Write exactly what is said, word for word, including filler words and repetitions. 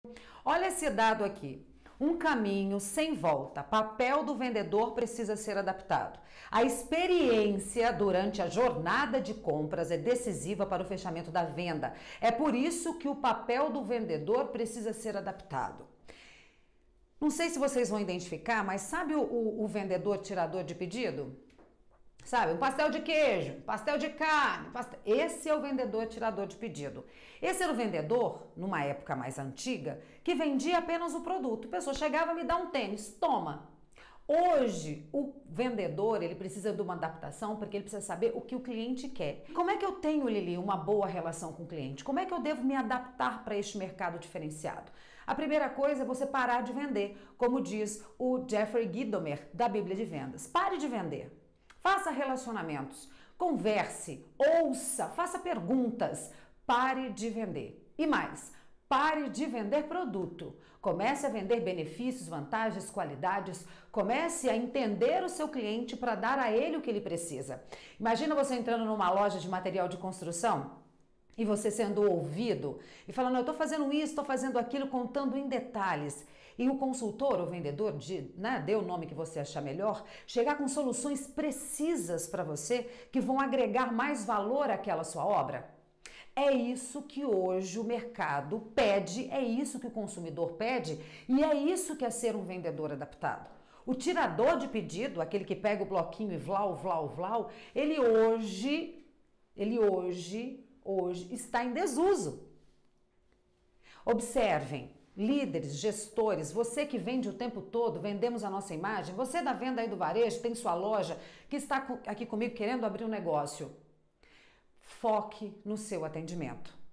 Olha esse dado aqui. Um caminho sem volta. Papel do vendedor precisa ser adaptado. A experiência durante a jornada de compras é decisiva para o fechamento da venda. É por isso que o papel do vendedor precisa ser adaptado. Não sei se vocês vão identificar, mas sabe o, o, o vendedor tirador de pedido? Sabe, um pastel de queijo, pastel de carne, pastel... esse é o vendedor tirador de pedido. Esse era o vendedor, numa época mais antiga, que vendia apenas o produto. A pessoa chegava e me dá um tênis, toma. Hoje, o vendedor, ele precisa de uma adaptação porque ele precisa saber o que o cliente quer. Como é que eu tenho, Lili, uma boa relação com o cliente? Como é que eu devo me adaptar para este mercado diferenciado? A primeira coisa é você parar de vender, como diz o Jeffrey Gitomer, da Bíblia de Vendas. Pare de vender. Faça relacionamentos, converse, ouça, faça perguntas, pare de vender. E mais, pare de vender produto. Comece a vender benefícios, vantagens, qualidades. Comece a entender o seu cliente para dar a ele o que ele precisa. Imagina você entrando numa loja de material de construção e você sendo ouvido e falando, eu estou fazendo isso, estou fazendo aquilo, contando em detalhes. E o consultor, o vendedor, de, né, dê o nome que você achar melhor, chegar com soluções precisas para você que vão agregar mais valor àquela sua obra. É isso que hoje o mercado pede, é isso que o consumidor pede e é isso que é ser um vendedor adaptado. O tirador de pedido, aquele que pega o bloquinho e vlau, vlau, vlau, ele hoje, ele hoje... hoje está em desuso. Observem, líderes, gestores, você que vende o tempo todo, vendemos a nossa imagem, você da venda aí do varejo, tem sua loja, que está aqui comigo querendo abrir um negócio. Foque no seu atendimento.